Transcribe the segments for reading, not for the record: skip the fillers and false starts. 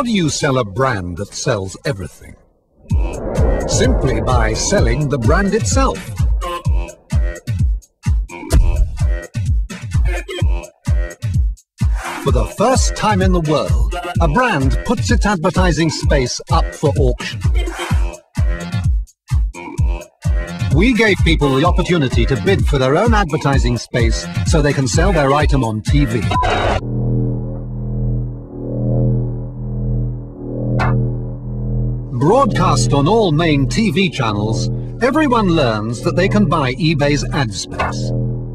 How do you sell a brand that sells everything? Simply by selling the brand itself. For the first time in the world, a brand puts its advertising space up for auction. We gave people the opportunity to bid for their own advertising space so they can sell their item on TV. Broadcast on all main TV channels, everyone learns that they can buy eBay's ad space.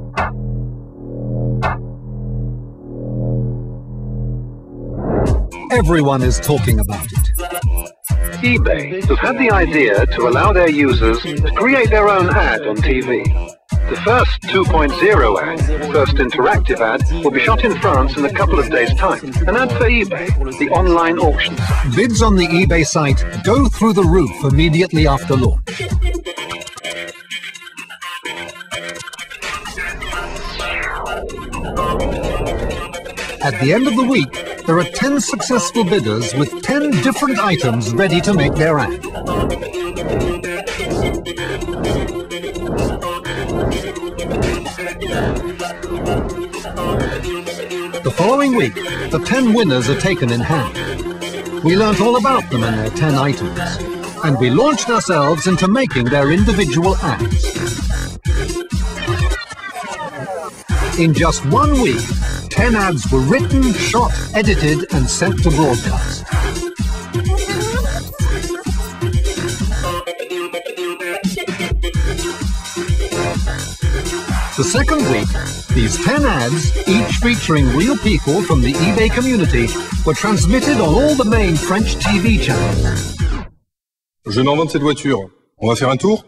Everyone is talking about it. eBay has had the idea to allow their users to create their own ad on TV. The first 2.0 ad, first interactive ad, will be shot in France in a couple of days' time. An ad for eBay, the online auction site. Bids on the eBay site go through the roof immediately after launch. At the end of the week, there are 10 successful bidders with 10 different items ready to make their ad. The following week, the 10 winners are taken in hand. We learnt all about them and their 10 items, and we launched ourselves into making their individual ads. In just 1 week, 10 ads were written, shot, edited, and sent to broadcast. The second week, these 10 ads, each featuring real people from the eBay community, were transmitted on all the main French TV channels. Je m'en vends cette voiture. On va faire un tour?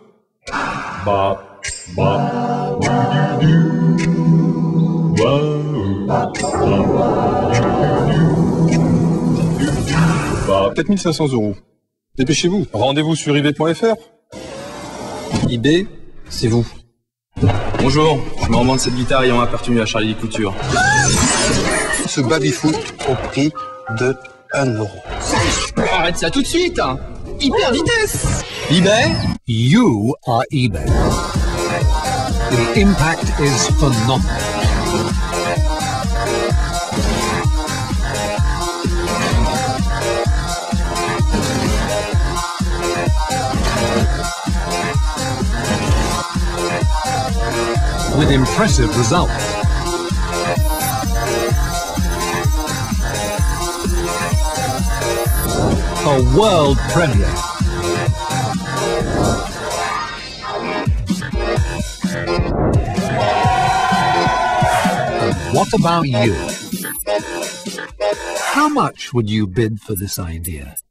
Peut-être 1 500 €. Dépêchez-vous, rendez-vous sur ebay.fr. eBay, c'est vous. Bonjour, je me revends cette guitare ayant appartenu à Charlie Couture. Ce baby-foot au prix de 1 €. Arrête ça tout de suite! Hyper vitesse! eBay? You are eBay. The impact is phenomenal. With impressive results. A world premiere. And what about you? How much would you bid for this idea?